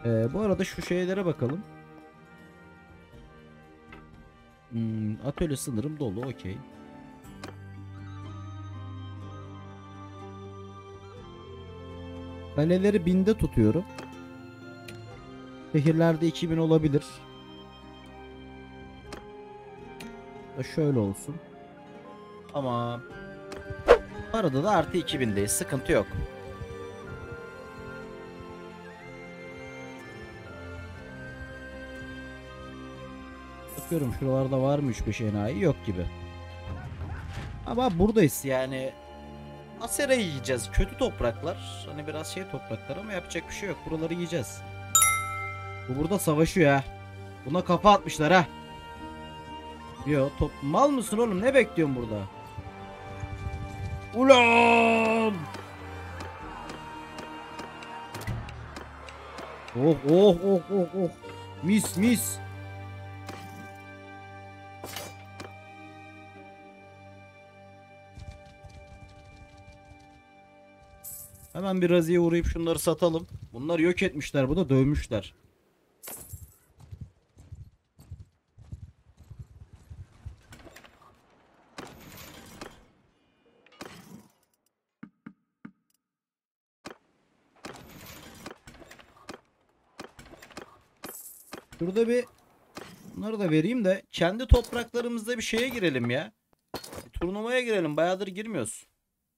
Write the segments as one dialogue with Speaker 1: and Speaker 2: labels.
Speaker 1: Bu arada şu şeylere bakalım. Atölye sınırım dolu. Okey. Kaleleri 1000'de tutuyorum. Şehirlerde 2000 olabilir. Şöyle olsun. Ama arada da artı 2000'deyiz. Sıkıntı yok. Bakıyorum şuralarda var mı 3-5 enayi? Yok gibi. Ama buradayız yani. Asera yiyeceğiz. Kötü topraklar. Hani biraz şey topraklar ama yapacak bir şey yok. Buraları yiyeceğiz. Bu burada savaşıyor ha. Buna kafa atmışlar ha. Yo top mal mısın oğlum? Ne bekliyorsun burada? Ulan! Oh oh oh oh oh. Mis mis. Hemen bir Razi'ye uğrayıp şunları satalım. Bunlar yok etmişler, bu da dövmüşler. Şurada bir bunları da vereyim de kendi topraklarımızda bir şeye girelim ya. Bir turnuvaya girelim. Bayağıdır girmiyoruz.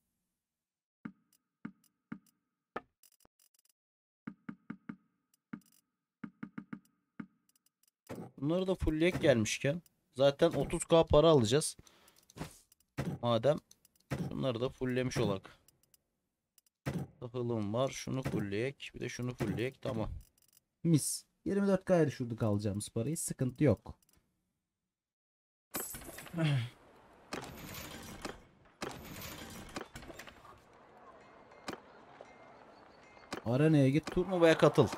Speaker 1: Bunları da fullleyek gelmişken. Zaten 30k para alacağız. Madem bunları da fulllemiş olak. Tahılım var. Şunu fullleyek. Bir de şunu fullleyek. Tamam. Mis. 24k'ya düşürdük alacağımız parayı. Sıkıntı yok. Arenaya git. Turnuvaya katıl.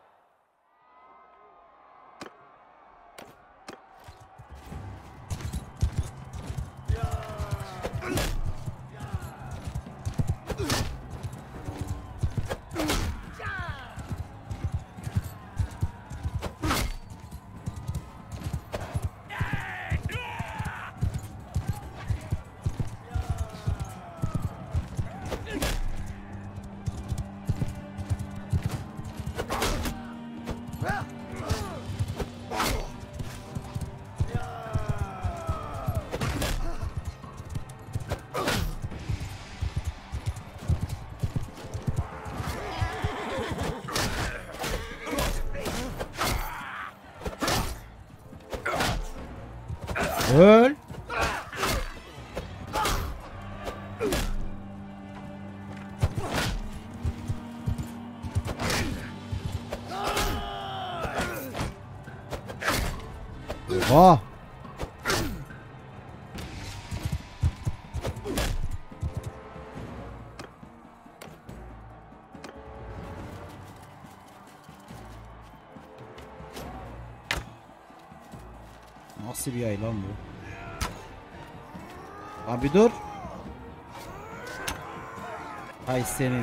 Speaker 1: Öl. Oha. Nasıl bir yay lan bu? Abi dur. Hay senin.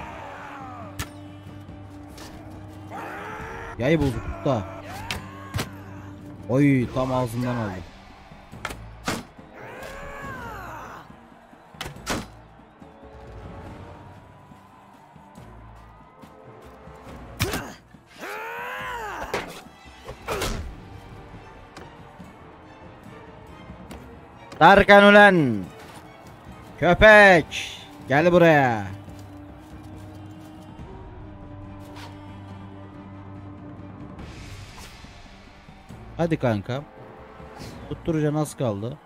Speaker 1: Yay bozuk da. Oy tam ağzından aldım. Tarkan ulan. Köpek. Gel buraya. Hadi kanka. Tutturacaksın az kaldı.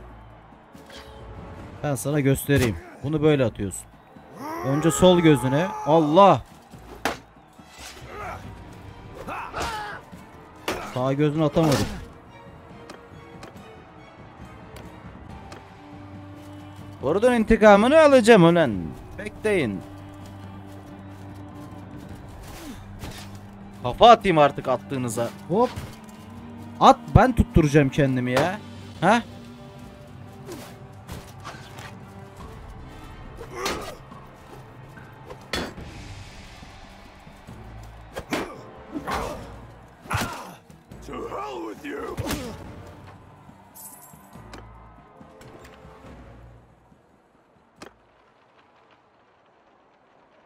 Speaker 1: Ben sana göstereyim. Bunu böyle atıyorsun. Önce sol gözüne. Allah. Sağ gözünü atamadım. Oradan intikamını alacağım ulan. Bekleyin. Kafa atayım artık attığınıza. Hop. At, ben tutturacağım kendimi ya. Ha?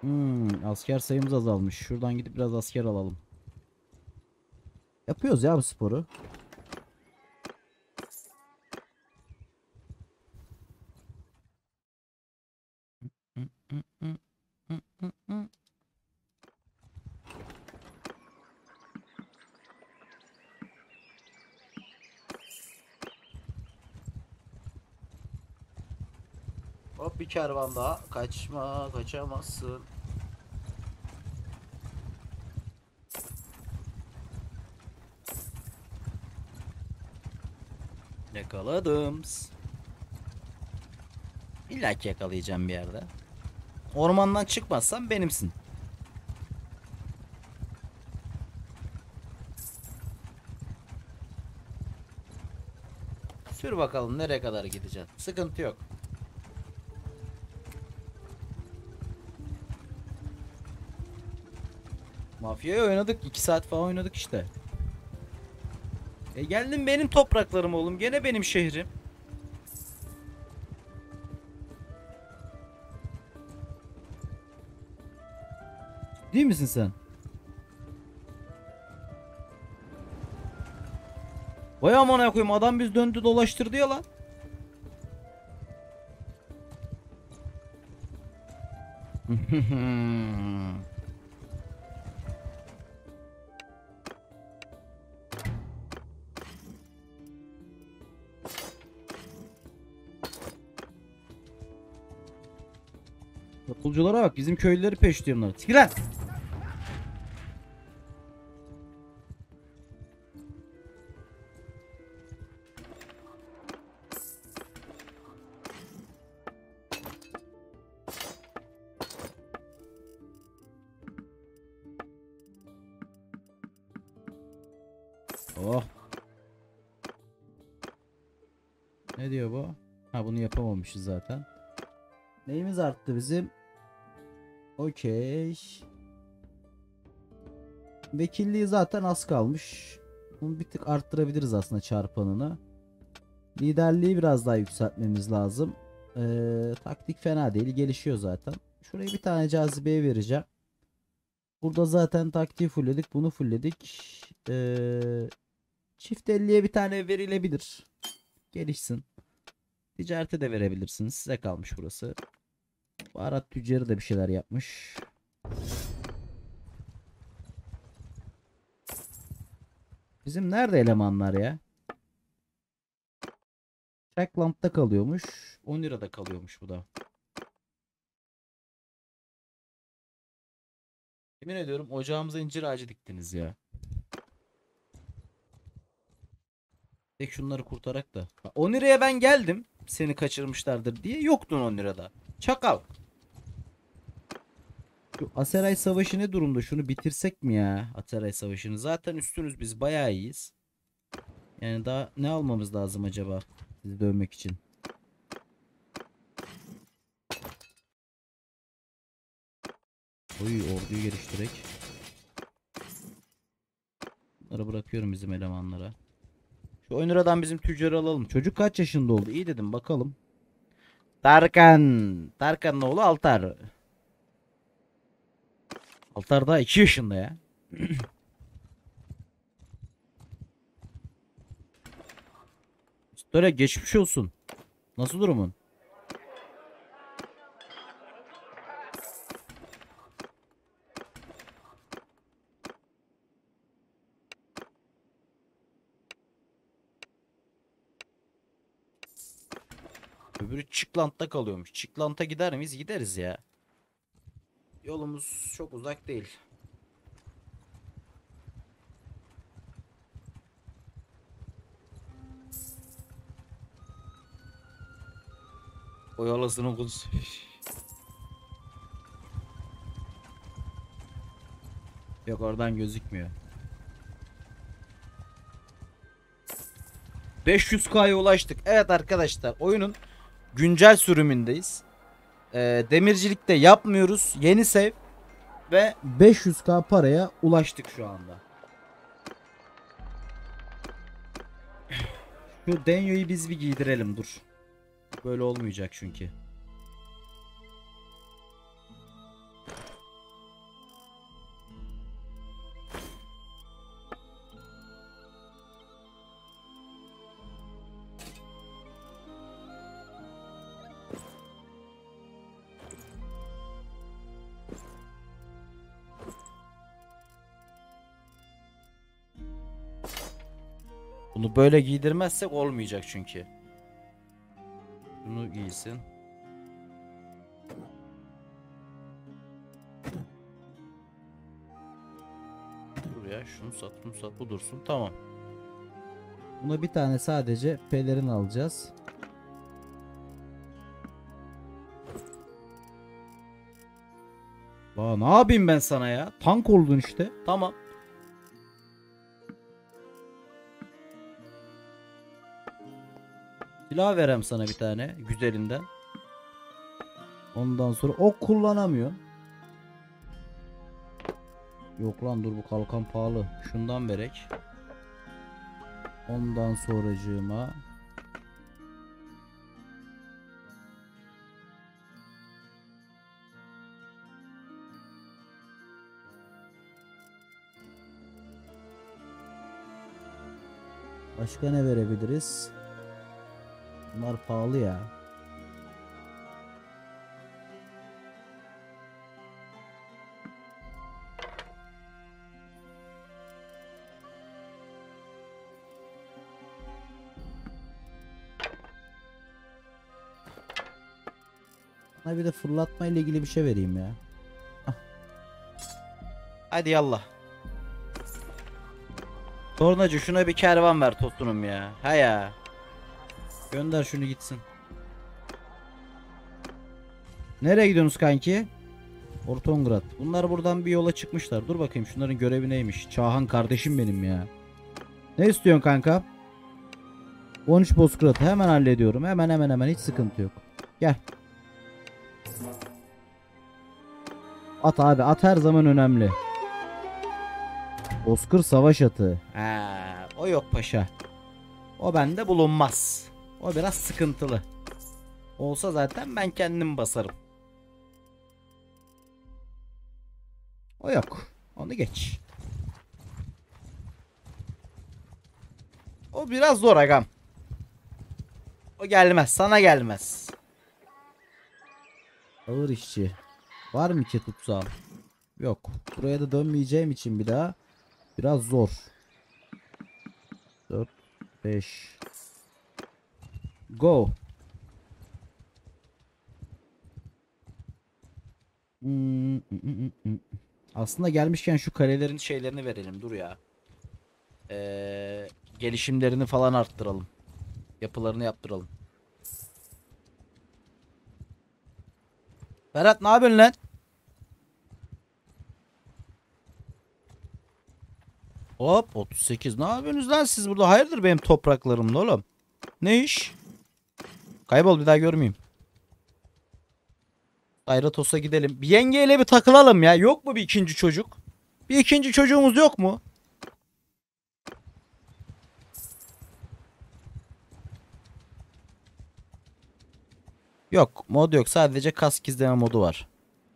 Speaker 1: Asker sayımız azalmış. Şuradan gidip biraz asker alalım. Yapıyoruz ya bu sporu. Hop, bir kervan daha. Kaçma, kaçamazsın. Yakaladım. İlla ki yakalayacağım bir yerde. Ormandan çıkmazsan benimsin. Sür bakalım nereye kadar gideceksin. Sıkıntı yok. Mafyayı oynadık. 2 saat falan oynadık işte. Geldin benim topraklarım oğlum. Gene benim şehrim. Değil misin sen? Vay amına koyayım, adam biz döndü dolaştırdı ya lan. Kapulculara bak, bizim köylüleri peşliyor bunlar. Siktir lan. Oh. Ne diyor bu? Ha, bunu yapamamışız zaten. Neyimiz arttı bizim? Okey. Vekilliği zaten az kalmış. Bunu bir tık arttırabiliriz aslında çarpanını. Liderliği biraz daha yükseltmemiz lazım. Taktik fena değil. Gelişiyor zaten. Şuraya bir tane cazibeye vereceğim. Burada zaten taktiği fullledik. Bunu fullledik. Çift elliye bir tane verilebilir. Gelişsin. Ticarete de verebilirsiniz. Size kalmış burası. Baharat tüccarı da bir şeyler yapmış. Bizim nerede elemanlar ya? Trackland'da kalıyormuş. 10 lirada kalıyormuş bu da. Yemin ediyorum ocağımıza incir ağacı diktiniz ya. Tek şunları kurtarak da. 10 liraya ben geldim. Seni kaçırmışlardır diye. Yoktun 10 lirada. Çakal. Şu Aseray Savaşı ne durumda? Şunu bitirsek mi ya? Aseray Savaşı'nı. Zaten üstünüz, biz bayağı iyiyiz. Yani daha ne almamız lazım acaba? Sizi dövmek için. Oy, orduyu geliştirek. Bunları bırakıyorum bizim elemanlara. Şu 10 liradan bizim tüccarı alalım. Çocuk kaç yaşında oldu? İyi dedim, bakalım. Tarkan. Tarkan'ın oğlu Altar. Altar daha 2 yaşında ya. Böyle geçmiş olsun. Nasıl durumun? Öbürü Çıklant'ta kalıyormuş. Çıklant'a gider miyiz? Gideriz ya. Yolumuz çok uzak değil. Oyalasın kız. Yok, oradan gözükmüyor. 500K'ya ulaştık. Evet arkadaşlar, oyunun güncel sürümündeyiz. Demircilikte yapmıyoruz. Yeni save ve 500K paraya ulaştık şu anda. Şu Denyo'yu biz bir giydirelim, dur. Böyle olmayacak çünkü. Bunu böyle giydirmezsek olmayacak çünkü. Bunu giysin. Buraya şunu sat, bunu sat, bu dursun. Tamam. Buna bir tane sadece pelerin alacağız. Aa, ne yapayım ben sana ya? Tank oldun işte. Tamam. Silah verem sana bir tane güzelinden. Ondan sonra ok kullanamıyor. Yok lan, dur, bu kalkan pahalı. Şundan verek. Ondan sonracığıma başka ne verebiliriz? Bunlar pahalı ya. Bana bir de fırlatma ile ilgili bir şey vereyim ya. Hah. Hadi yallah. Tornacı, şuna bir kervan ver tostunum ya. Ha ya. Gönder şunu gitsin. Nereye gidiyorsunuz kanki? Ortongrat. Bunlar buradan bir yola çıkmışlar. Dur bakayım, şunların görevi neymiş? Çağhan kardeşim benim ya. Ne istiyorsun kanka? 13 bozkıratı hemen hallediyorum. Hemen hiç sıkıntı yok. Gel. At abi, at her zaman önemli. Bozkır savaş atı. Ha, o yok paşa. O bende bulunmaz. O biraz sıkıntılı. Olsa zaten ben kendim basarım. O yok. Onu geç. O biraz zor agam. O gelmez. Sana gelmez. Ağır işçi. Var mı ki tutsam? Yok. Buraya da dönmeyeceğim için bir daha biraz zor. 4 5 Go. Aslında gelmişken şu kalelerin şeylerini verelim. Dur ya. Gelişimlerini falan arttıralım. Yapılarını yaptıralım. Ferhat, ne yapıyorsun lan? Hop 38. Ne yapıyorsunuz lan siz burada? Hayırdır benim topraklarımda oğlum? Ne iş? Kaybol, bir daha görmeyeyim. Ayratos'a gidelim. Bir yengeyle bir takılalım ya. Yok mu bir ikinci çocuk? Bir ikinci çocuğumuz yok mu? Yok. Mod yok. Sadece kask izleme modu var.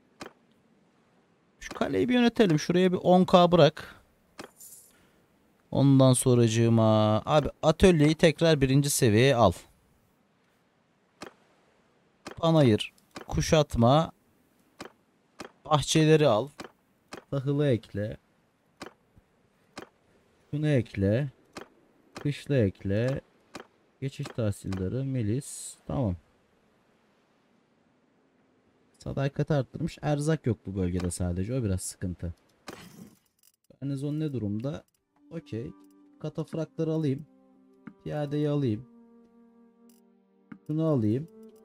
Speaker 1: Şu kaleyi bir yönetelim. Şuraya bir 10k bırak. Ondan sonracığıma. Abi atölyeyi tekrar birinci seviyeye al. Panayır. Kuşatma. Bahçeleri al. Tahılı ekle. Şunu ekle. Kışla ekle. Geçiş tahsilleri. Milis. Tamam. Sadakat arttırmış. Erzak yok bu bölgede sadece. O biraz sıkıntı. Garnizon ne durumda? Okey. Katafrakları alayım. Piyadeyi alayım. Şunu alayım.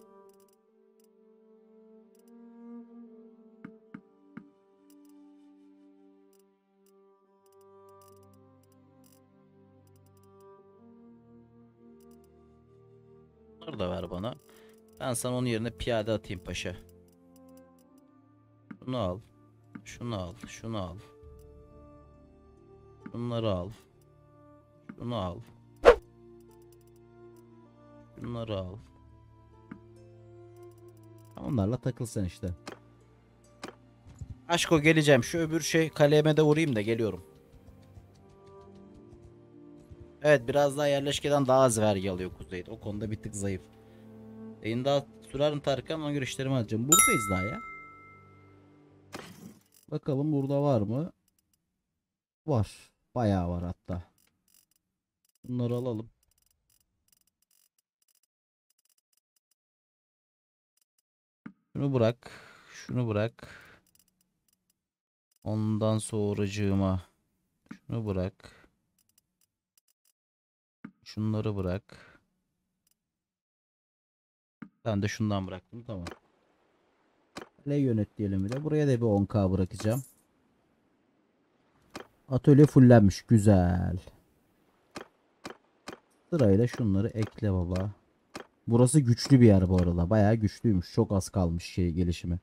Speaker 1: Bunları da ver bana. Ben sana onun yerine piyade atayım paşa. Şunu al. Şunu al. Şunu al. Bunları al. Şunu al. Bunları al. Onlarla takılsan işte. Aşko, geleceğim. Şu öbür kaleme de vurayım da geliyorum. Evet, biraz daha yerleşkeden daha az vergi alıyor kuzeyde. O konuda bir tık zayıf. Yayın daha sürerim Tarık, ama görüşlerimi alacağım. Buradayız daha ya. Bakalım burada var mı? Var. Bayağı var hatta. Bunları alalım. Şunu bırak. Şunu bırak. Ondan sonracığıma şunu bırak. Şunları bırak. Ben de şundan bıraktım. Tamam. L yönet diyelim bir de. Buraya da bir 10K bırakacağım. Atölye fullenmiş. Güzel. Sırayla şunları ekle baba. Burası güçlü bir yer bu arada. Bayağı güçlüymüş. Çok az kalmış şey gelişimi.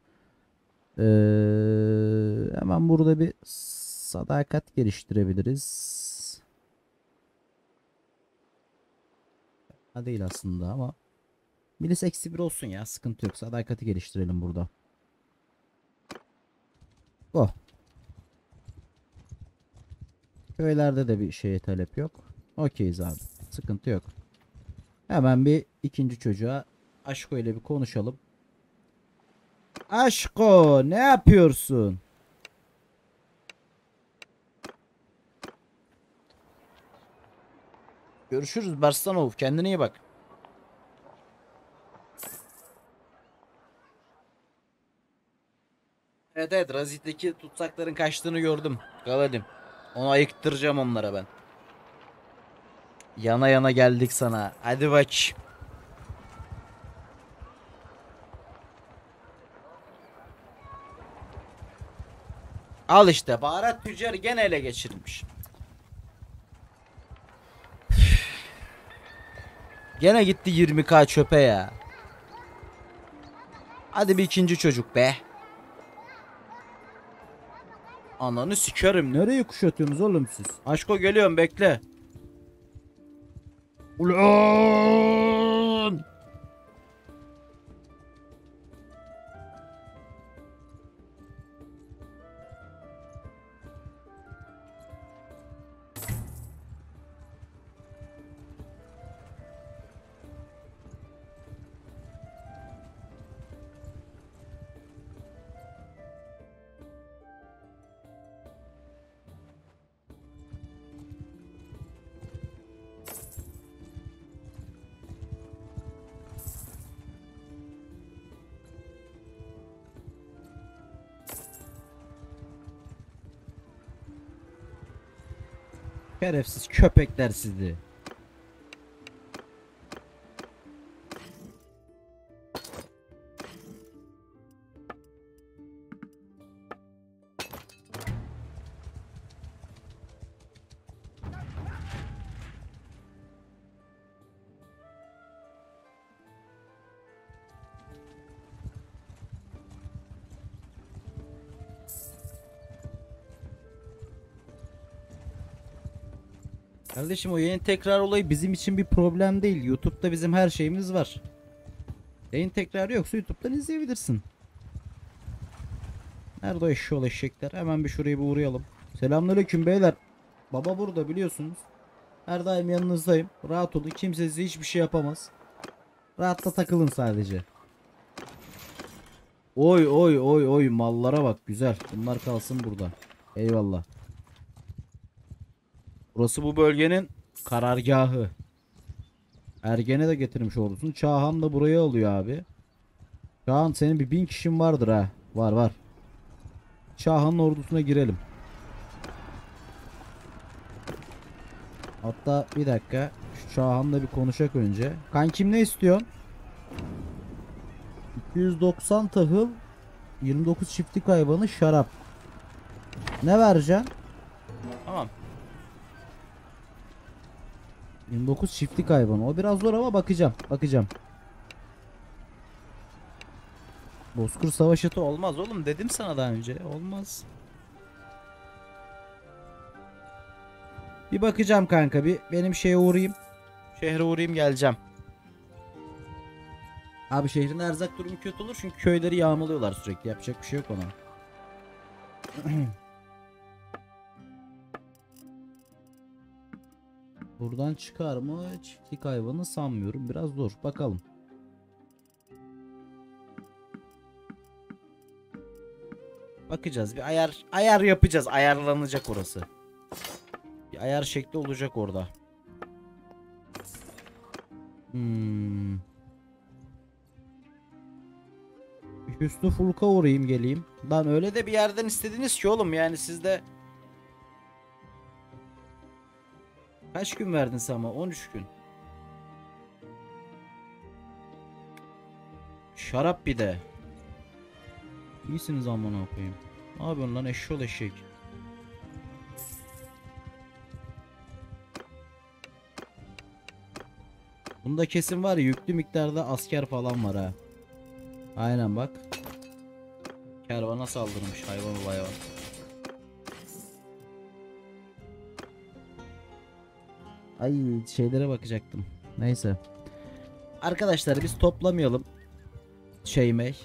Speaker 1: Hemen burada bir sadakat geliştirebiliriz. Ha değil aslında ama milis eksi bir olsun ya. Sıkıntı yok. Sadakati geliştirelim burada. Oh. Köylerde de bir şeye talep yok. Okeyiz abi. Sıkıntı yok. Hemen bir ikinci çocuğa Aşko ile bir konuşalım. Aşko ne yapıyorsun? Görüşürüz Barslanov. Kendine iyi bak. Evet evet, Razit'teki tutsakların kaçtığını gördüm. Galadim. Onu ayıktıracağım onlara ben. Yana yana geldik sana. Hadi bak. Al işte, baharat tüccarı gene ele geçirilmiş. Gene gitti 20K çöpe ya. Hadi bir ikinci çocuk be. Ananı sikerim. Nereye kuşatıyorsunuz oğlum siz? Aşko geliyorum, bekle. Ulan! Şerefsiz köpekler sizi. Kardeşim o yayın tekrar olayı bizim için bir problem değil. YouTube'da bizim her şeyimiz var. Yayın tekrarı yoksa YouTube'dan izleyebilirsin. Nerede o eşşoğlu eşekler? Hemen bir şuraya bir uğrayalım. Selamünaleyküm beyler. Baba burada biliyorsunuz. Her daim yanınızdayım. Rahat olun. Kimse size hiçbir şey yapamaz. Rahatla takılın sadece. Oy oy oy oy, mallara bak, güzel. Bunlar kalsın burada. Eyvallah. Burası bu bölgenin karargahı. Ergene de getirmiş ordusunu. Çağhan da burayı alıyor abi. Çağhan senin bir 1000 kişin vardır ha. Var var. Çağhan'ın ordusuna girelim. Hatta bir dakika. Şu Çağhan'la bir konuşak önce. Kankim ne istiyorsun? 290 tahıl, 29 çiftlik hayvanı, şarap. Ne vereceksin? Tamam. 29 çiftlik hayvanı. O biraz zor ama bakacağım. Bakacağım. Bozkır Savaşı'tı olmaz oğlum. Dedim sana daha önce. Olmaz. Bir bakacağım kanka. Bir benim şeye uğrayayım. Şehre uğrayayım, geleceğim. Abi şehrin erzak durumu kötü olur çünkü köyleri yağmalıyorlar sürekli. Yapacak bir şey yok ona. Buradan çıkar mı? Çiftlik hayvanı sanmıyorum. Biraz zor. Bakalım. Bakacağız. Bir ayar yapacağız. Ayarlanacak orası. Bir ayar şekli olacak orada. Hmm. Hüsnü Fulk'a uğrayayım geleyim. Lan öyle de bir yerden istediniz ki oğlum, yani sizde kaç gün verdin sen ama? 13 gün. Şarap bir de. İyisiniz amına koyayım. Ne yapıyorsun lan eşşoğlu eşek? Bunda kesin var ya, yüklü miktarda asker falan var ha. Aynen bak. Kervana saldırmış hayvan hayvan. Ay, şeylere bakacaktım. Neyse. Arkadaşlar biz toplamayalım. Şeymey.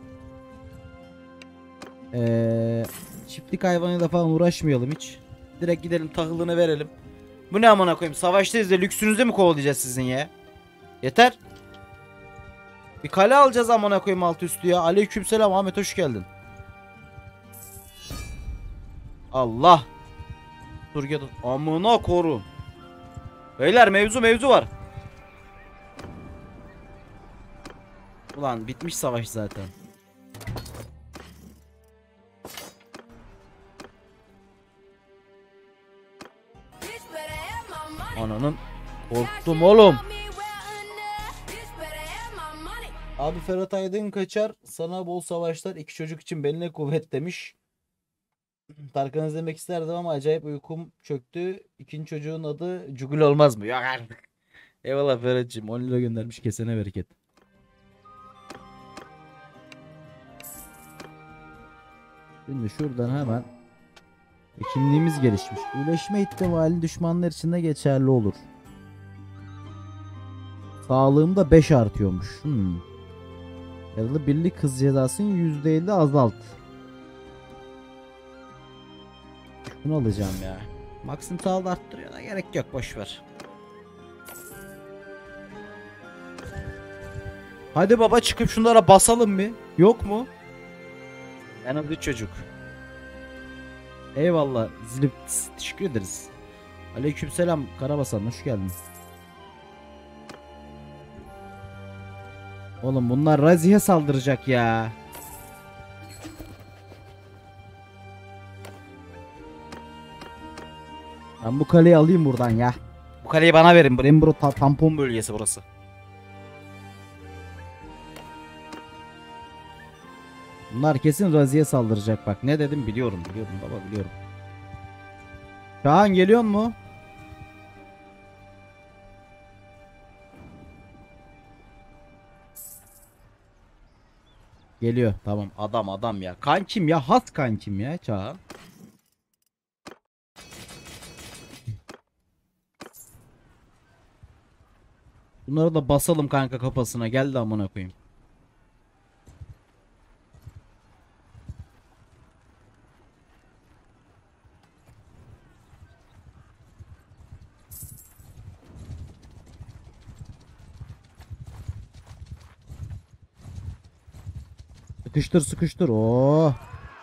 Speaker 1: Çiftlik hayvanıyla falan uğraşmayalım hiç. Direkt gidelim tahılını verelim. Bu ne amına koyayım? Savaştayız da lüksünüzü mü kovalayacağız sizin ya? Yeter. Bir kale alacağız amına koyayım altı üstü ya. Aleykümselam Ahmet, hoş geldin. Allah. Dur gel. Amına koru. Beyler mevzu var. Ulan bitmiş savaş zaten. Ananın. Korktum oğlum. Abi Ferhat Aydın kaçar. Sana bol savaşlar. İki çocuk için beline kuvvet demiş. Tarkan izlemek isterdim ama acayip uykum çöktü. İkinci çocuğun adı Cugul olmaz mı? Yok artık. Eyvallah Ferhat'cığım. 10 lira göndermiş, kesene bereket. Şimdi şuradan hemen kimliğimiz gelişmiş. İyileşme ihtimali düşmanlar için de geçerli olur. Sağlığımda 5 artıyormuş. Yaralı birlik hız cezasını %50 azalt. Bunu alacağım ya. Maxim sağlığı arttırıyor da gerek yok, boşver. Hadi baba çıkıp şunlara basalım bir. Yok mu? Yanımda çocuk. Eyvallah. Zilip teşekkür ederiz. Aleykümselam Karabasan, hoş geldin. Oğlum bunlar Razi'ye saldıracak ya. Ben bu kaleyi alayım buradan ya. Bu kaleyi bana verin. Brembro tampon bölgesi burası. Bunlar kesin Razi'ye saldıracak bak. Ne dedim biliyorum baba, biliyorum. Şahan geliyor mu? Geliyor, tamam, adam ya. Kankim ya, has kankim ya Çağan. Bunları da basalım kanka kafasına, geldi amına koyayım. Sıkıştır sıkıştır. Oo.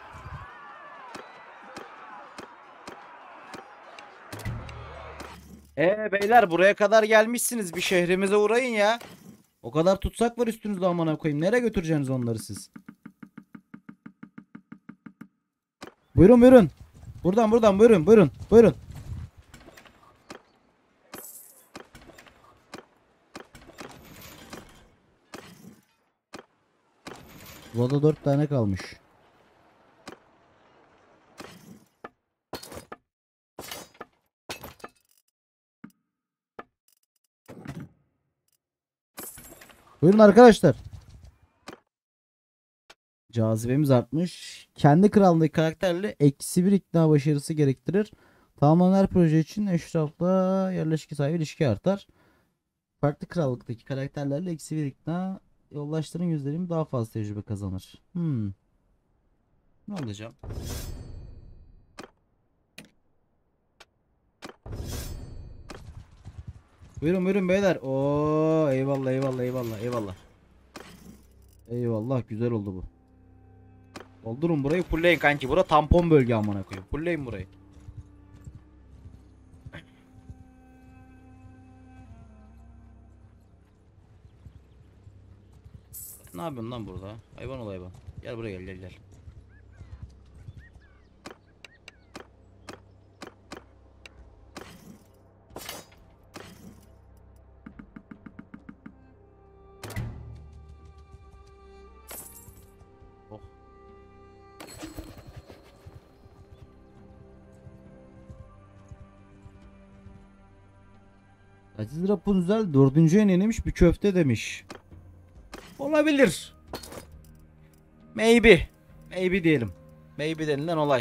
Speaker 1: Beyler buraya kadar gelmişsiniz. Bir şehrimize uğrayın ya. O kadar tutsak var üstünüzde amına koyayım. Nereye götüreceksiniz onları siz? Buyurun buyurun. Buradan buyurun. Burada 4 tane kalmış. Buyurun arkadaşlar. Cazibemiz artmış. Kendi kralındaki karakterle -1 ikna başarısı gerektirir. Tamamlanan her proje için eşrafla yerleşke sahibi ilişki artar. Farklı krallıktaki karakterlerle -1 ikna yoldaşların yüzlerim daha fazla tecrübe kazanır. Ne olacağım? Buyurun beyler. Oo eyvallah. Eyvallah, güzel oldu bu. Doldurun burayı, fullleyin kanki. Bura tampon bölge amına koyayım. Fullleyin burayı. Ne yapıyorsun lan burada? Hayvan ol hayvan. Gel buraya gel gel gel. Oh. Aziz Rapunzel 4. enemiş bir köfte demiş. Olabilir. Maybe. Maybe diyelim. Maybe denilen olay.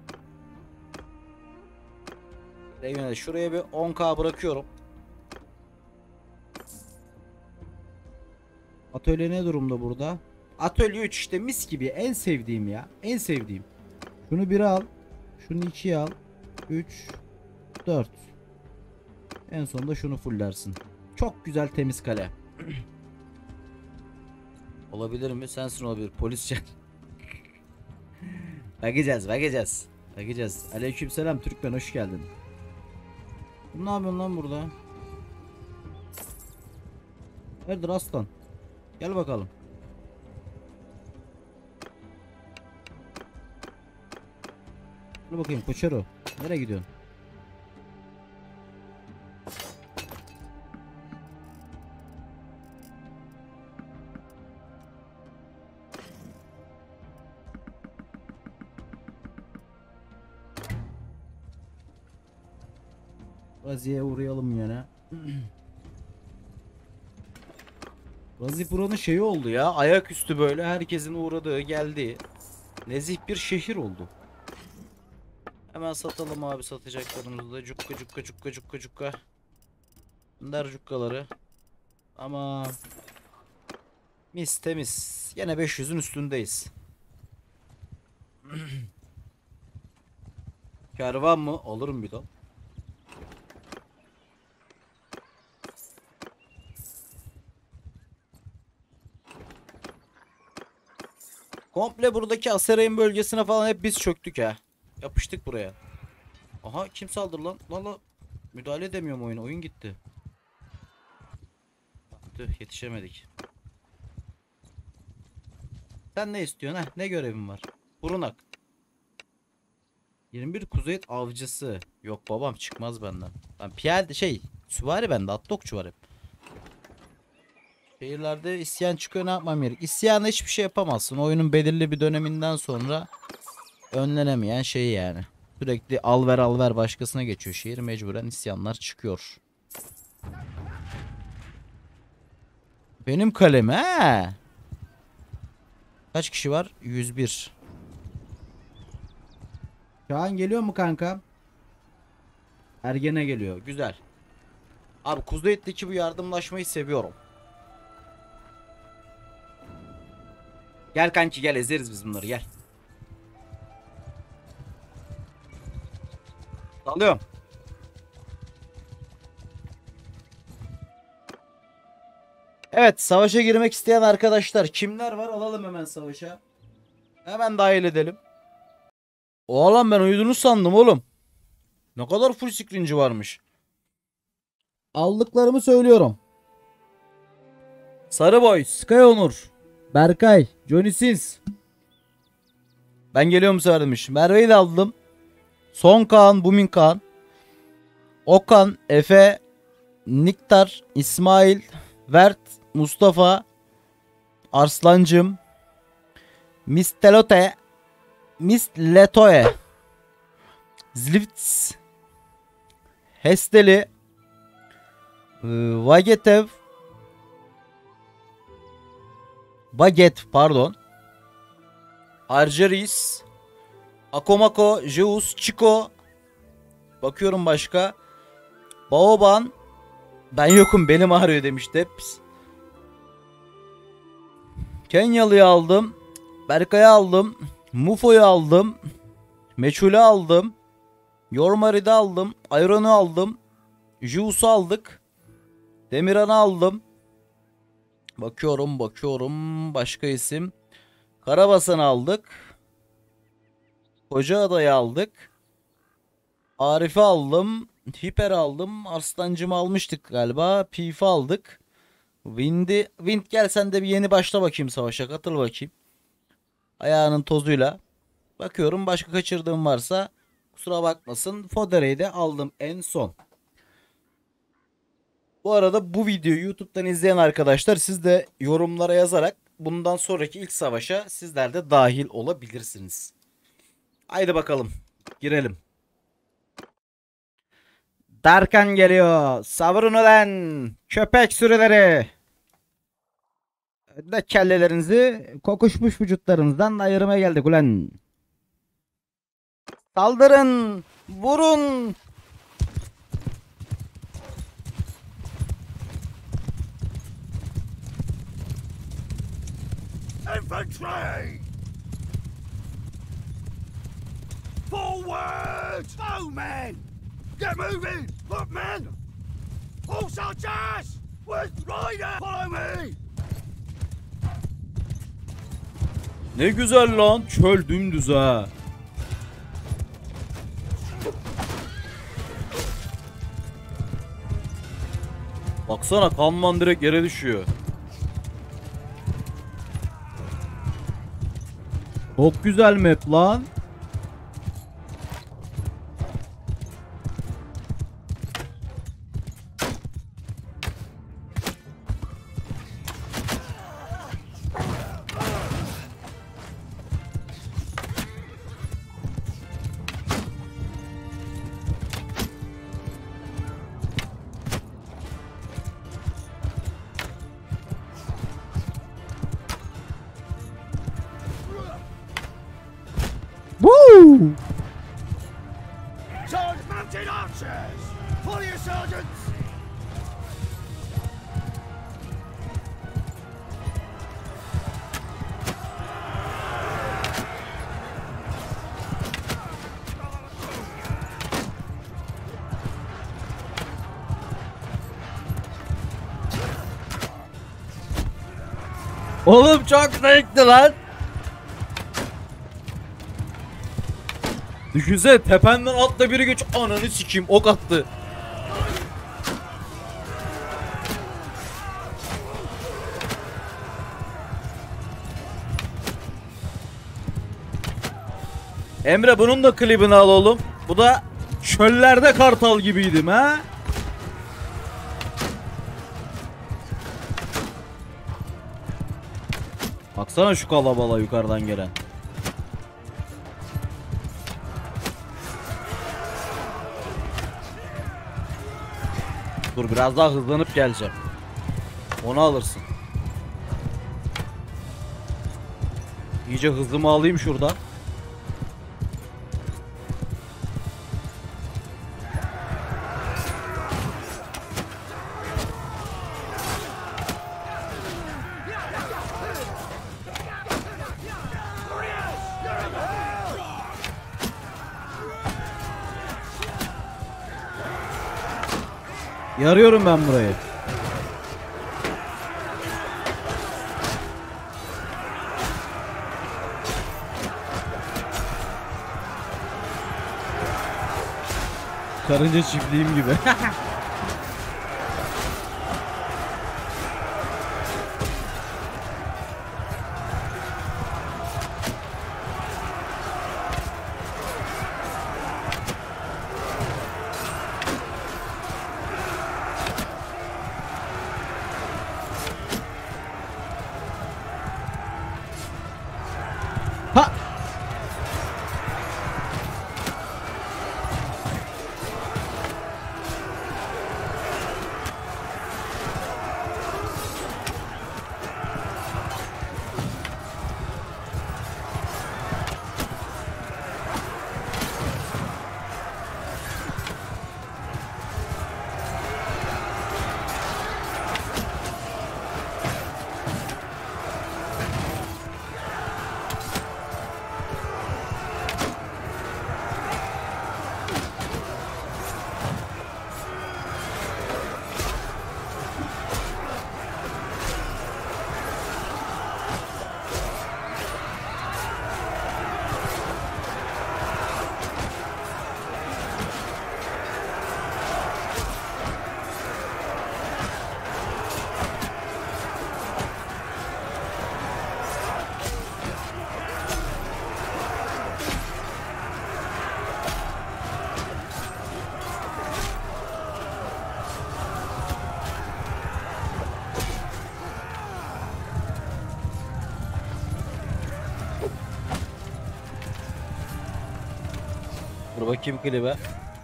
Speaker 1: Şuraya bir 10k bırakıyorum. Atölye ne durumda burada? Atölye 3 işte mis gibi. En sevdiğim ya. En sevdiğim. Şunu 1'e al. Şunu 2'ye al. 3 4. En sonunda şunu fullersin. Çok güzel temiz kale. Olabilir mi? Sensin olabilir. Polis çek. Bakacağız, bakacağız. Bakacağız. Aleykümselam Türkmen, hoş geldin. Ne yapıyorsun lan burada? Hayırdır aslan? Gel bakalım. Dur bakayım Koçero. Nereye gidiyorsun? Razi'ye uğrayalım yine. Razi buranın şeyi oldu ya. Ayaküstü böyle herkesin uğradığı, geldiği nezih bir şehir oldu. Hemen satalım abi satacaklarımızı da. Cukka cukka cukka cukka cukka. Gönder cukkaları. Ama mis temiz. Yine 500'ün üstündeyiz. Kervan mı? Alırım bir daha. Komple buradaki Aseray'ın bölgesine falan hep biz çöktük ha. Yapıştık buraya. Aha kim saldırdı lan? Lan müdahale edemiyorum oyuna. Oyun gitti. Tüh yetişemedik. Sen ne istiyorsun ha? Ne görevin var? Burunak. 21 Kuzeyit avcısı. Yok babam çıkmaz benden. Ben piyade süvari bende. At okçu var hep. Şehirlerde isyan çıkıyor, ne yapmam gerek? İsyanla hiçbir şey yapamazsın. Oyunun belirli bir döneminden sonra önlenemeyen şey yani. Sürekli al ver al ver başkasına geçiyor şehir, mecburen isyanlar çıkıyor. Benim kalem he. Kaç kişi var? 101. Şahan geliyor mu kanka? Ergene geliyor. Güzel. Abi Kuzeyit'teki bu yardımlaşmayı seviyorum. Gel kanki gel, ezeriz biz bunları, gel. Alıyorum. Evet, savaşa girmek isteyen arkadaşlar kimler var, alalım hemen savaşa. Hemen dahil edelim. Oğlum ben uyudunuz sandım oğlum. Ne kadar full screenci varmış. Aldıklarımı söylüyorum. Sarıboy, Sky Onur, Berkay, Johnny Sins. Ben geliyorum sana demiş. Merve'yi de aldım. Son Kaan, Bumin Kaan, Okan, Efe, Niktar, İsmail, Vert, Mustafa, Arslancım, Mistelote, Misletoe, Zlivts, Hesteli, Vagetev, Baget pardon, Arjeris, Akomako, Zeus, Chico. Bakıyorum başka. Baoban. Ben yokum, benim ağrıyor demişti. Kenyalı'yı aldım. Berkay'ı aldım. Mufo'yu aldım. Meçhul'ü aldım. Yormarid'i aldım. Iron'u aldım. Zeus'u aldık. Demiran'ı aldım. Bakıyorum. Başka isim. Karabasan'ı aldık. Kocaada'yı aldık. Arif'i aldım. Hiper aldım. Arslancımı almıştık galiba. Pif'i aldık. Wind gel sen de bir yeni başla bakayım savaşa, katıl bakayım. Ayağının tozuyla. Bakıyorum başka kaçırdığım varsa kusura bakmasın. Fodere'yi de aldım en son. Bu arada bu videoyu YouTube'dan izleyen arkadaşlar siz de yorumlara yazarak bundan sonraki ilk savaşa sizler de dahil olabilirsiniz. Haydi bakalım girelim. Darkan geliyor. Savurun ulan köpek sürüleri. De kellelerinizi kokuşmuş vücutlarınızdan ayırmaya geldik ulan. Saldırın. Vurun.
Speaker 2: Infantry! Forward! Oh, men! Get moving! Look, men! Horse archers! With rider! Follow me!
Speaker 1: Ne güzel lan. Çöl dümdüz ha. Baksana kanman direkt yere düşüyor. Çok güzel map lan. Woo!
Speaker 2: Charge mounted archers! Follow your sergeants!
Speaker 1: Oğlum çok zevkli lan. Düşünsene tependen atla biri geç, ananı sikeyim, ok attı. Emre bunun da klibini al oğlum. Bu da çöllerde kartal gibiydim ha. Baksana şu kalabalığa yukarıdan gelen. Dur biraz daha hızlanıp geleceğim. Onu alırsın. İyice hızımı alayım şurada. Yarıyorum ben burayı. Karınca çiftliğim gibi. Ha! Dur bakayım klibe.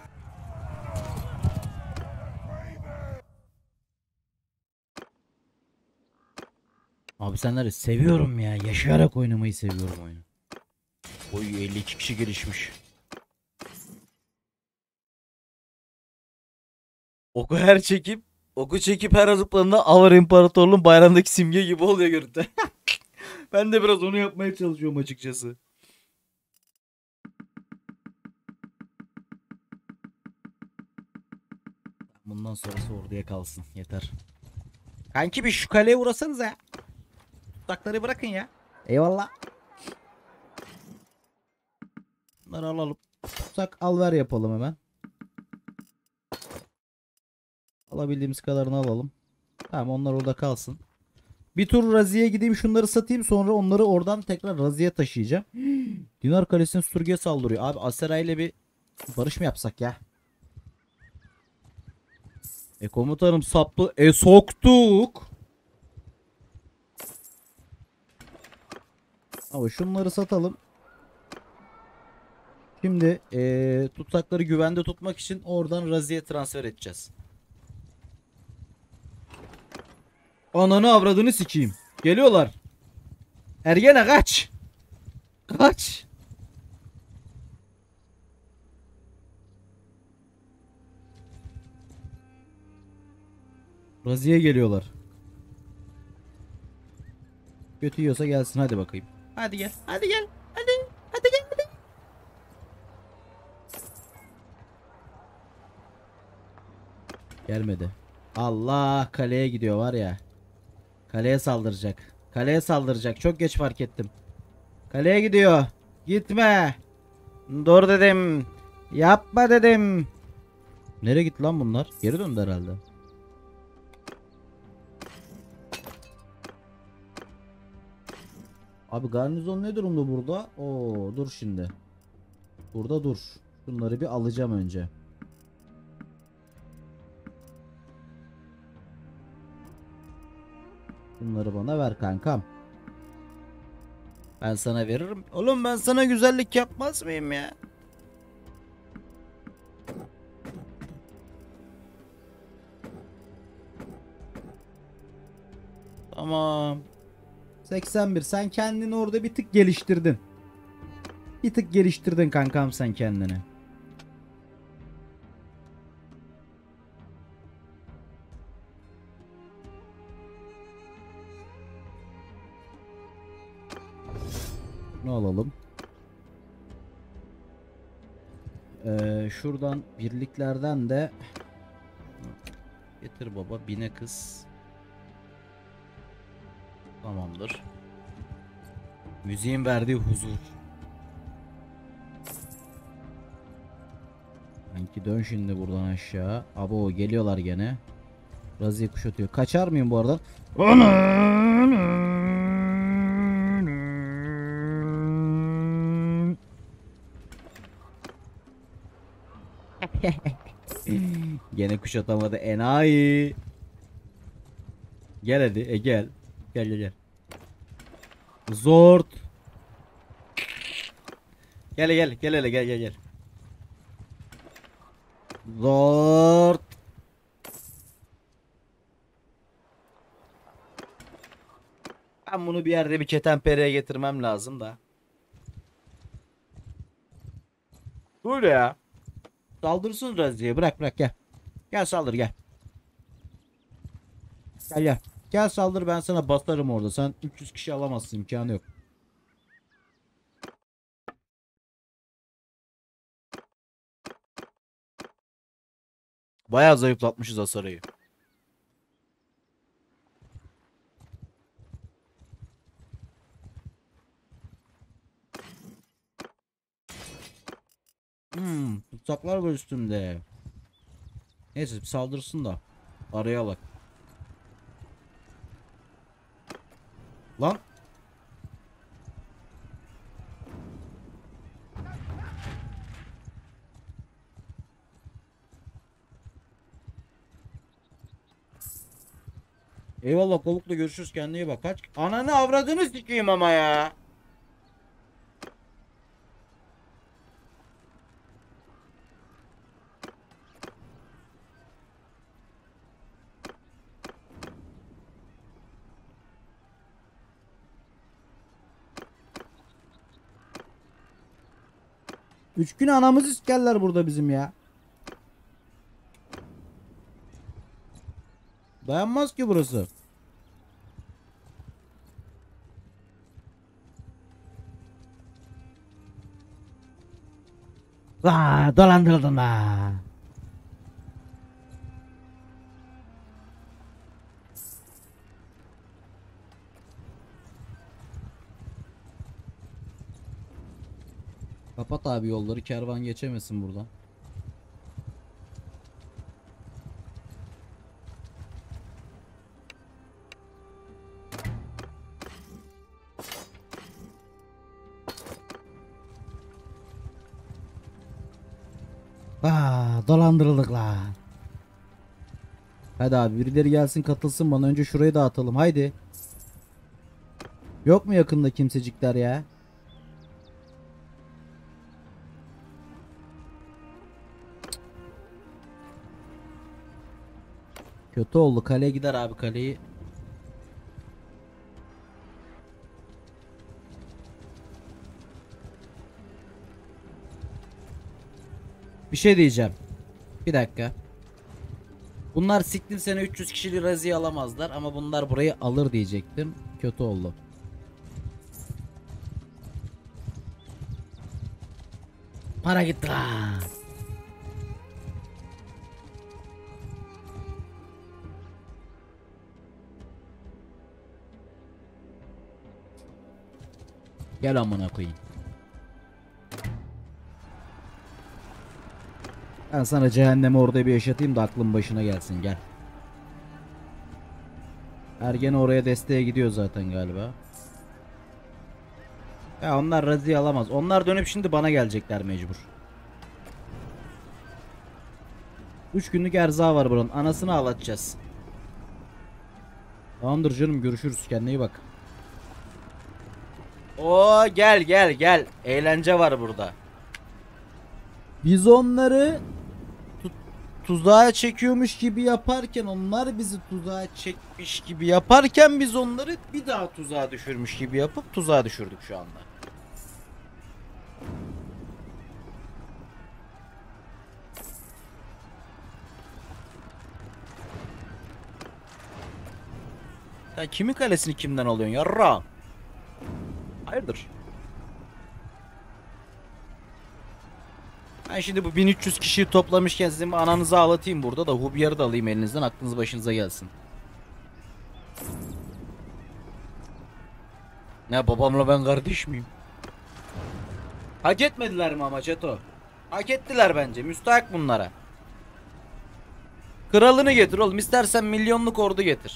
Speaker 1: Abi senleri seviyorum ya. Yaşayarak oynamayı seviyorum oyunu. Oy 52 kişi gelişmiş. Oku çekip her zıpladığında Avar İmparatorluğun bayrağındaki simge gibi oluyor görüntü. Ben de biraz onu yapmaya çalışıyorum açıkçası. Bundan sonrası orduya kalsın. Yeter. Kanki bir şu kaleye uğrasanız ya. Tutakları bırakın ya. Eyvallah. Bunları alalım. Tutak al ver yapalım hemen. Alabildiğimiz kadarını alalım. Tamam onlar orada kalsın. Bir tur Razi'ye gideyim şunları satayım sonra onları oradan tekrar Razi'ye taşıyacağım. Dinar Kalesi'ne Sturge saldırıyor. Abi Asera ile bir barış mı yapsak ya? Komutanım saplı. Soktuk. Ama şunları satalım. Şimdi tutsakları güvende tutmak için oradan Razi'ye transfer edeceğiz. Ananı avradını sikeyim. Geliyorlar. Ergene kaç. Kaç. Razi'ye geliyorlar. Kötü yiyorsa gelsin hadi bakayım. Hadi gel. Hadi gel. Hadi. Hadi gel. Hadi. Gelmedi. Allah kaleye gidiyor var ya. Kaleye saldıracak. Kaleye saldıracak. Çok geç fark ettim. Kaleye gidiyor. Gitme. Dur dedim. Yapma dedim. Nereye gitti lan bunlar? Geri döndü herhalde. Abi garnizon ne durumda burada? Oo dur şimdi. Burada dur. Bunları bir alacağım önce. Bunları bana ver kankam. Ben sana veririm. Oğlum ben sana güzellik yapmaz mıyım ya? Tamam. 81 sen kendini orada bir tık geliştirdin. Bir tık geliştirdin kankam sen kendini. Ne alalım? Şuradan birliklerden de getir baba bine kız. Tamamdır. Müziğin verdiği huzur. Sanki dön şimdi buradan aşağı. Abo geliyorlar gene. Razi'yi kuşatıyor. Kaçar mıyım bu arada? Gene kuşatamadı enayi. Gel hadi gel. Gel gel gel. Zort. Gel gel gel hele gel gel gel. Zort. Ben bunu bir yerde bir ketenpereye getirmem lazım da. Böyle ya. Saldırsın Razi'ye. Bırak bırak gel. Gel saldır gel. Gel gel. Gel saldır ben sana basarım orada. Sen 300 kişi alamazsın imkanı yok. Bayağı zayıflatmışız Asara'yı. Tutsaklar var üstümde. Neyse bir saldırsın da. Araya alak. Lan. Eyvallah kovukla görüşürüz kendine iyi bak. Kaç. Ananı avradını sikeyim ama ya. 3 gün anamızı sikerler burada bizim ya. Dayanmaz ki burası. Dolandırıldım la. Kapat abi yolları, kervan geçemesin buradan. Dolandırıldık la. Hadi abi birileri gelsin katılsın bana, önce şurayı dağıtalım haydi. Yok mu yakında kimsecikler ya? Kötü oldu, kaleye gider abi, kaleyi. Bir şey diyeceğim. Bir dakika. Bunlar siktim sene 300 kişili raziyi alamazlar ama bunlar burayı alır diyecektim. Kötü oldu. Para gitti la. Gel amına koyayım. Ben sana cehennemi orada bir yaşatayım da aklın başına gelsin, gel. Ergen oraya desteğe gidiyor zaten galiba. Ya onlar razı alamaz. Onlar dönüp şimdi bana gelecekler mecbur. 3 günlük erzağı var buranın. Anasını ağlatacağız. Tamamdır canım, görüşürüz, kendine iyi bak. Oo gel gel gel. Eğlence var burada. Biz onları tuzağa çekiyormuş gibi yaparken, onlar bizi tuzağa çekmiş gibi yaparken biz onları bir daha tuzağa düşürmüş gibi yapıp tuzağa düşürdük şu anda. Sen kimin kalesini kimden alıyorsun yarra? Hayırdır? Ben şimdi bu 1300 kişiyi toplamışken sizin ananızı ağlatayım burada da Hubiyar'ı da alayım elinizden, aklınız başınıza gelsin. Ne, babamla ben kardeş miyim? Hak etmediler mi ama Çeto? Hak ettiler bence, müstahak bunlara. Kralını getir oğlum, istersen milyonluk ordu getir.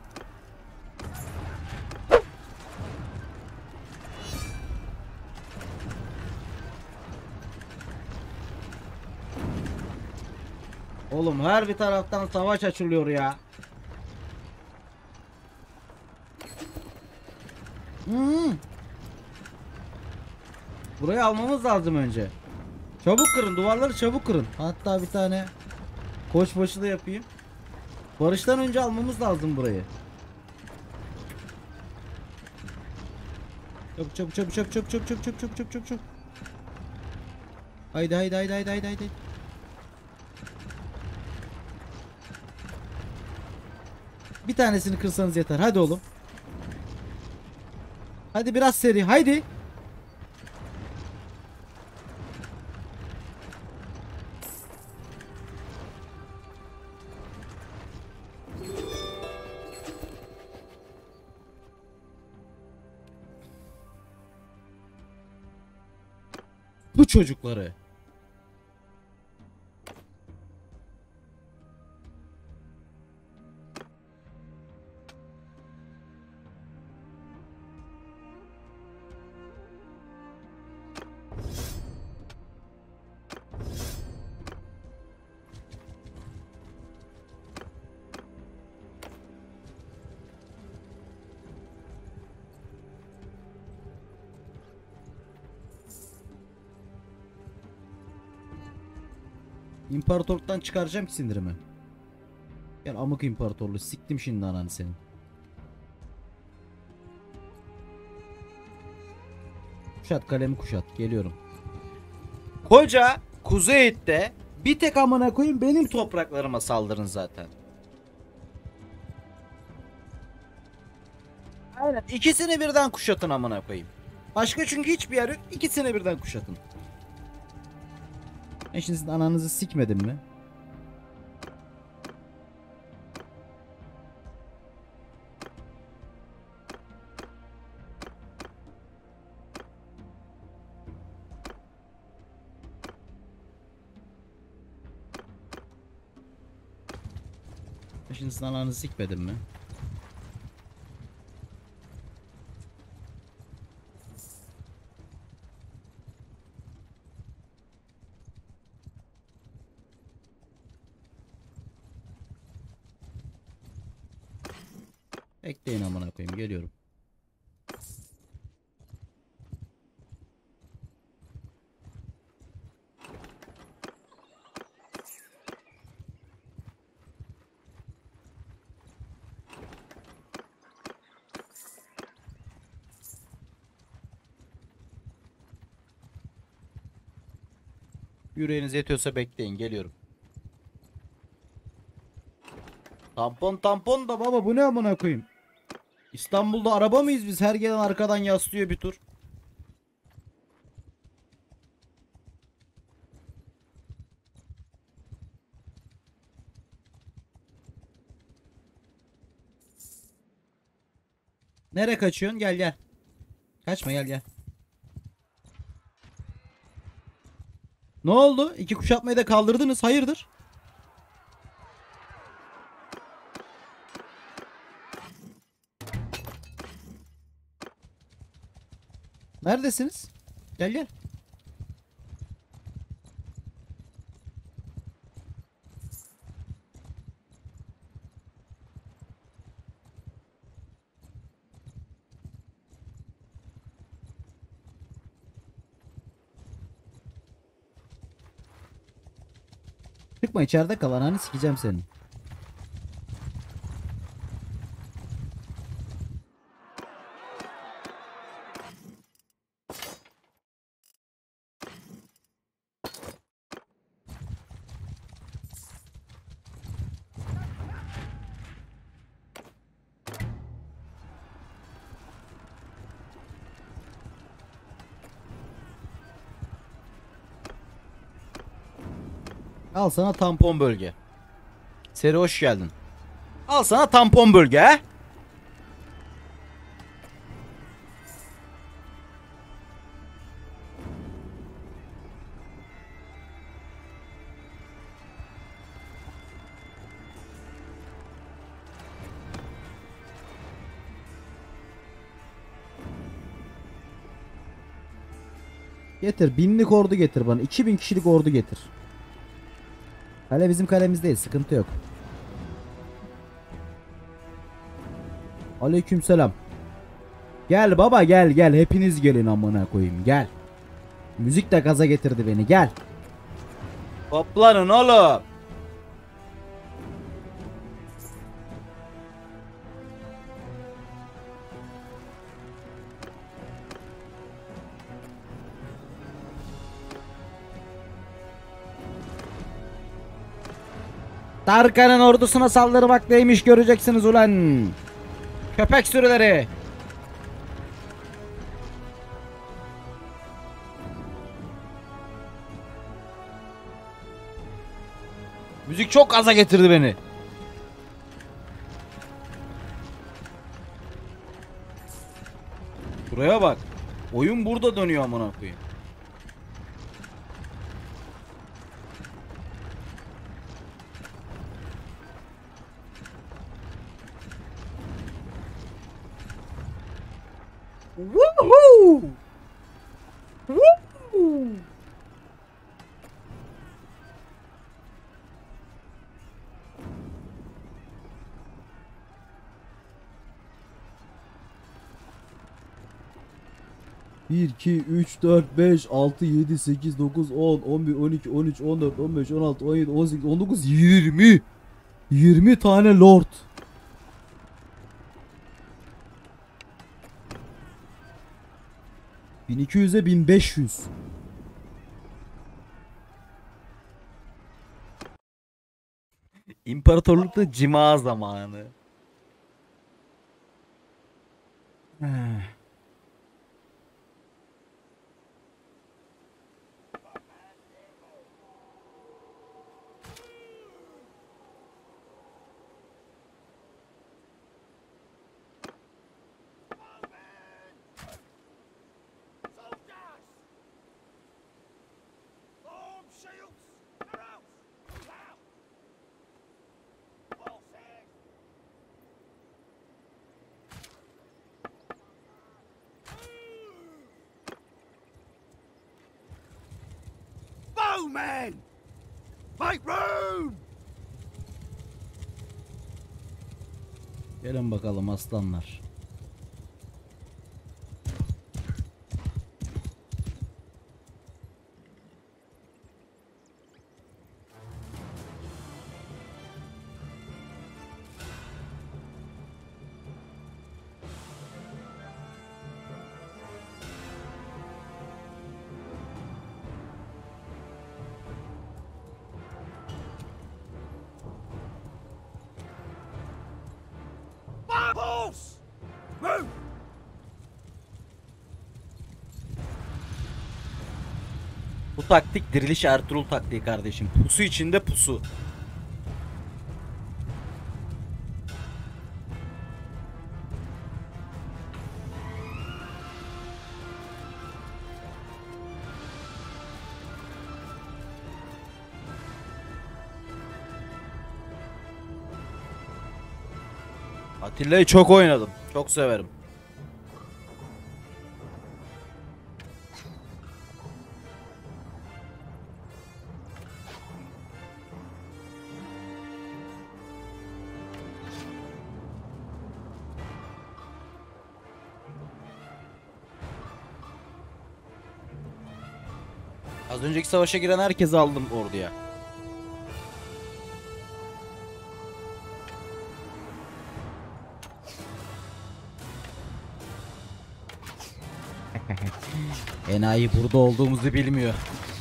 Speaker 1: Oğlum her bir taraftan savaş açılıyor ya. Burayı almamız lazım önce. Çabuk kırın duvarları, çabuk kırın. Hatta bir tane koçbaşı da yapayım. Barıştan önce almamız lazım burayı. Çabuk çabuk çabuk çabuk çabuk çabuk çabuk çabuk çabuk çabuk çabuk. Haydi haydi haydi haydi haydi haydi. Bir tanesini kırsanız yeter. Hadi oğlum. Hadi biraz seri. Haydi. Bu çocukları. İmparatorluktan çıkaracağım ki sindirimi. Gel amık imparatorluğu, siktim şimdi ananı senin. Kuşat kalemi, kuşat, geliyorum. Koca Kuzeyit'te bir tek amına koyayım benim topraklarıma saldırın zaten. Aynen. İkisini birden kuşatın amına koyayım. Başka çünkü hiçbir yer yok. İkisini birden kuşatın. Ben şimdi sizin ananızı sikmedim mi? Ben şimdi sizin ananızı sikmedim mi? Bekleyin amına koyayım, geliyorum. Yüreğiniz yetiyorsa bekleyin, geliyorum. Tampon tampon da baba, bu ne amına koyayım? İstanbul'da araba mıyız biz? Her gelen arkadan yaslıyor bir tur. Nereye kaçıyorsun? Gel gel. Kaçma, gel gel. Ne oldu? İki kuşatmayı da kaldırdınız. Hayırdır? Neredesiniz? Gel gel. Çıkma, içeride kal, ananı sikeceğim senin. Al sana tampon bölge. Seri hoş geldin. Al sana tampon bölge he? Getir, 1000'lik ordu getir bana. 2000 kişilik ordu getir. Kale bizim kalemiz değil, sıkıntı yok. Aleykümselam. Gel baba, gel gel, hepiniz gelin amına koyayım, gel. Müzik de gaza getirdi beni, gel. Toplanın oğlum. Tarkan'ın ordusuna saldırmak neymiş göreceksiniz ulan. Köpek sürüleri. Müzik çok gaza getirdi beni. Buraya bak. Oyun burada dönüyor amına koyayım. Woohoo! Woo! Bir, 2, 3, 4, 5, 6, 7, 8, 9, 10, 11, 12, 13, 14, 15, 16, 17, 18, 19, 20. 20 tane lord. ...1200'e 1500. İmparatorlukta cima zamanı.
Speaker 2: Soldiers! Arm shields! Arrows! Now! Horses! Bowmen! Make room!
Speaker 1: Gelin bakalım aslanlar.
Speaker 2: Horse! Move!
Speaker 1: Bu taktik diriliş Ertuğrul taktiği kardeşim. Pusu içinde pusu. Atilla'yı çok oynadım. Çok severim. Az önceki savaşa giren herkesi aldım orduya. Enayi burada olduğumuzu bilmiyor.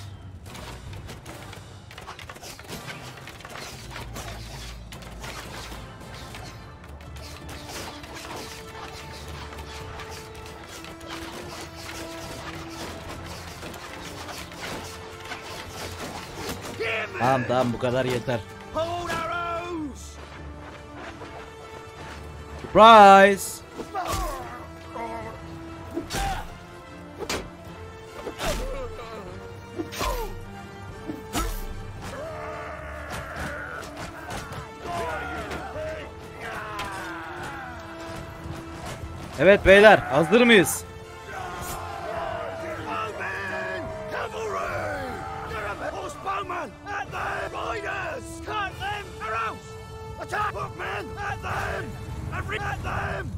Speaker 1: Tamam tamam bu kadar yeter.
Speaker 2: Hold arrows!
Speaker 1: Surprise! Evet beyler hazır mıyız?
Speaker 2: Bowmen! Cavalry! Horse bowmen! At them! Riders! Cut them! Arrows! Attack! Footmen! At them! Every at them!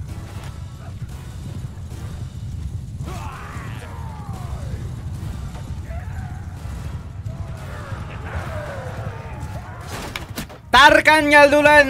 Speaker 1: Tarkan geldi ulan!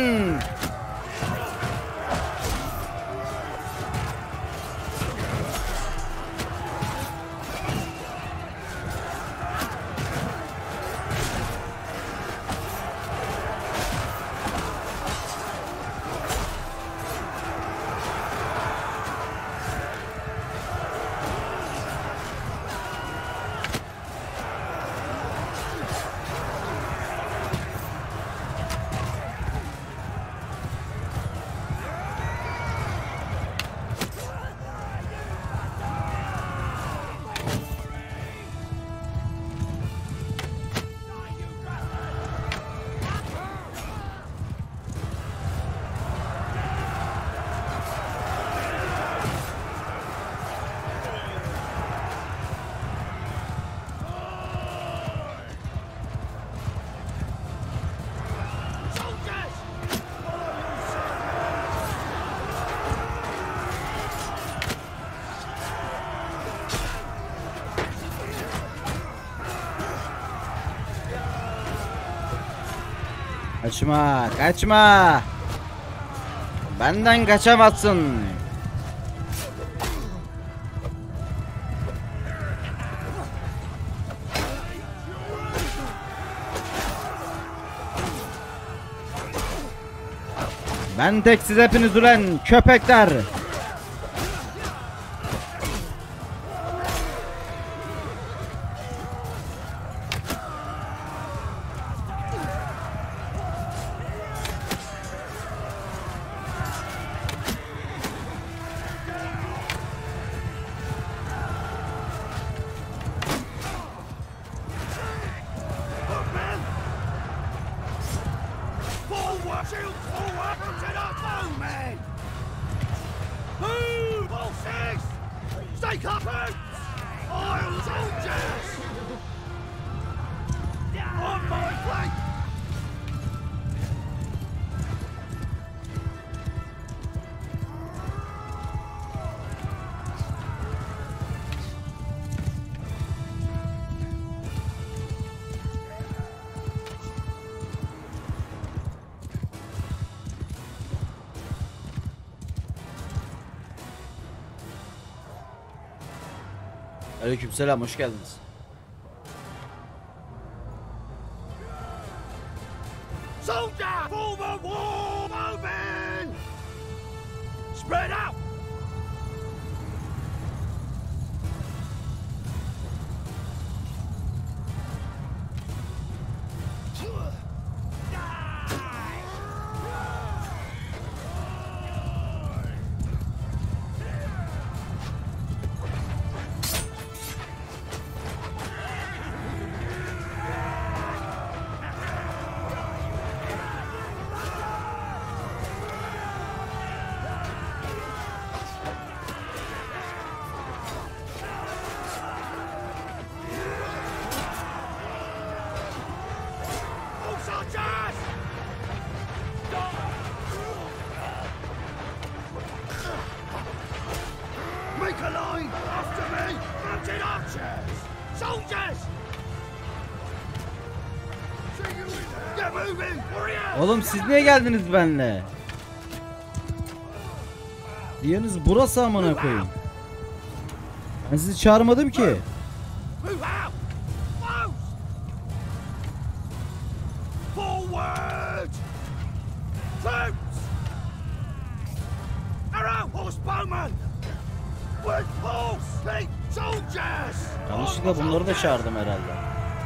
Speaker 1: Kaçma, kaçma. Benden kaçamazsın. Ben tek siz hepiniz ulan köpekler.
Speaker 2: Footmen! Forward! Shield forward! To the bowmen! Move! Horses! Stay covered! Iron soldiers! On my flank!
Speaker 1: Aleykümselam, hoş geldiniz.
Speaker 2: Soldier! For the war! Bowmen! Spread out! All soldiers! Make a line! After me! Mounted archers! Soldiers! Get moving! Warriors!
Speaker 1: Oğlum siz niye geldiniz benimle? Yeriniz burası amına koyayım. Ben sizi çağırmadım ki.
Speaker 2: Move out! Close! Forward! Troops! Arrow! Horse bowman! With horse! Feet! Soldiers!
Speaker 1: Yanlışlıkla bunları da çağırdım herhalde.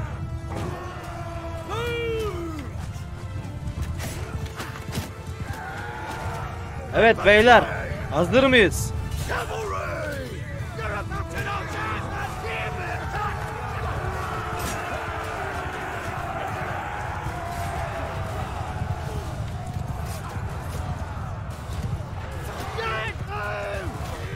Speaker 2: Move!
Speaker 1: Evet beyler, hazır mıyız?
Speaker 2: Cavalry! You're a mounted archers! Give it! Get move!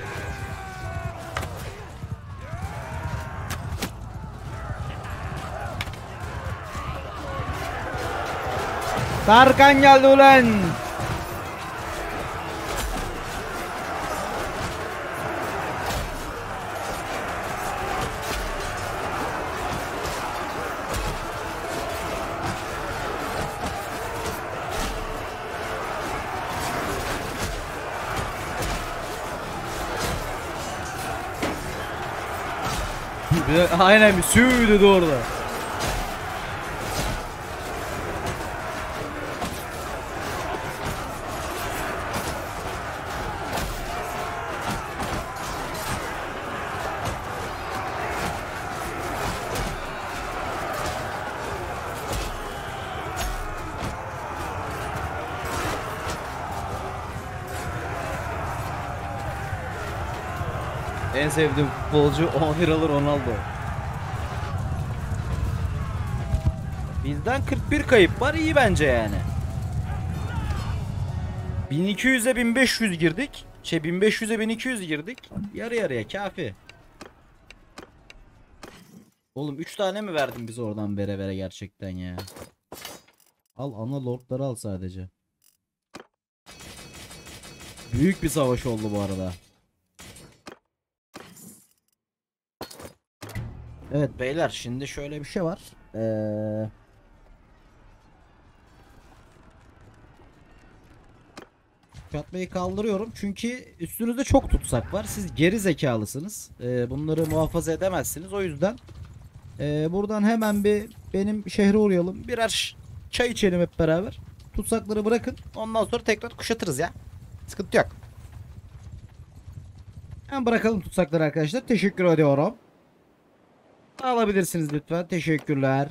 Speaker 1: Tarkan geldi ulan. Aynen bir sü dedi orada. En sevdiğim futbolcu 10 liralı Ronaldo. Bizden 41 kayıp var, iyi bence yani. 1200'e 1500 girdik. 1500'e 1200 girdik. Yarı yarıya kafi. Oğlum 3 tane mi verdin biz oradan vere vere gerçekten ya? Al ana lordları al sadece. Büyük bir savaş oldu bu arada. Evet beyler, şimdi şöyle bir şey var. Çatmayı kaldırıyorum çünkü üstünüzde çok tutsak var. Siz geri zekalısınız. Bunları muhafaza edemezsiniz. O yüzden buradan hemen bir benim şehre uğrayalım. Birer çay içelim hep beraber. Tutsakları bırakın. Ondan sonra tekrar kuşatırız ya. Sıkıntı yok. Hemen bırakalım tutsakları arkadaşlar. Teşekkür ediyorum. Alabilirsiniz lütfen. Teşekkürler.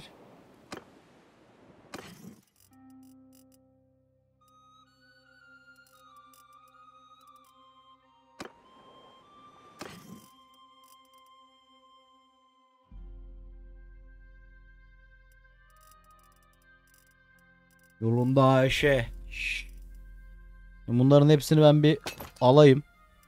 Speaker 1: Yolunda Ayşe. Şşş. Bunların hepsini ben bir alayım.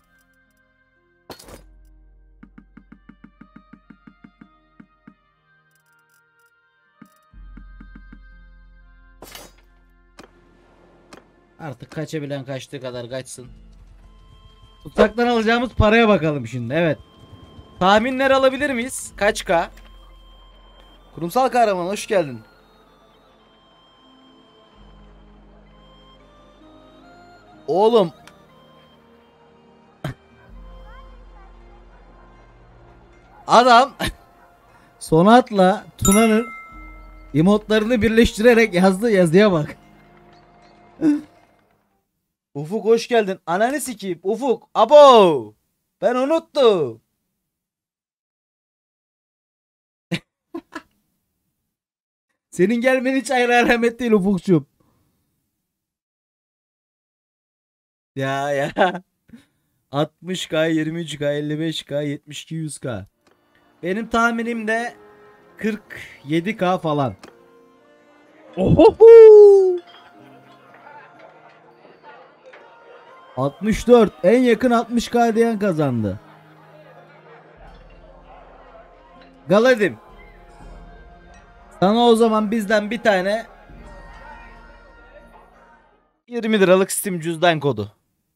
Speaker 1: Artık kaçabilen kaçtığı kadar kaçsın. Tutsaktan alacağımız paraya bakalım şimdi. Evet. Tahminler alabilir miyiz? Kaç K? Kurumsal kahraman hoş geldin. Oğlum. Adam Sonat'la Tuna'nın emotlarını birleştirerek yazdığı yazıya bak. Ufuk hoş geldin. Ananı sikeyim. Ufuk. Abo. Ben unuttum. Senin gelmen hiç ayrı alamet değil Ufukçum. Ya. 60K, 23K, 55K, 72, 100K. Benim tahminim de 47K falan. Ohoho. 64. En yakın 60K diyen kazandı. Galadim. Sana o zaman bizden bir tane 20 liralık Steam cüzdan kodu.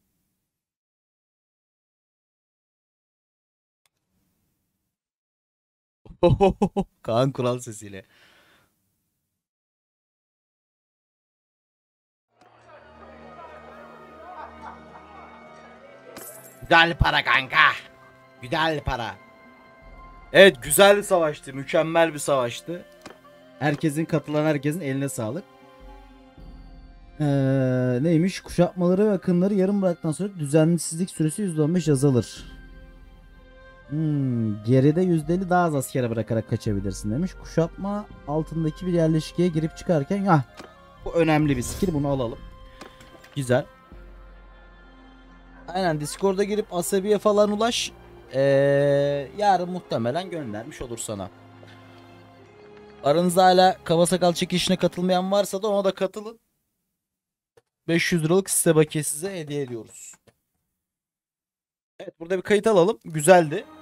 Speaker 1: Kaan Kural sesiyle. Güzel para kanka. Güzel para. Evet, güzel bir savaştı. Mükemmel bir savaştı. Katılan herkesin eline sağlık. Neymiş? Kuşatmaları ve akınları yarım bıraktıktan sonra düzensizlik süresi %15 azalır. Geride %50 daha az askere bırakarak kaçabilirsin demiş. Kuşatma altındaki bir yerleşkeye girip çıkarken bu önemli bir skill, bunu alalım. Güzel. Aynen, Discord'a girip Asabi'ye falan ulaş. Yarın muhtemelen göndermiş olur sana. Aranızda hala kaba sakal çekilişine katılmayan varsa da ona da katılın. 500 liralık site bakiye size hediye ediyoruz. Evet, burada bir kayıt alalım. Güzeldi.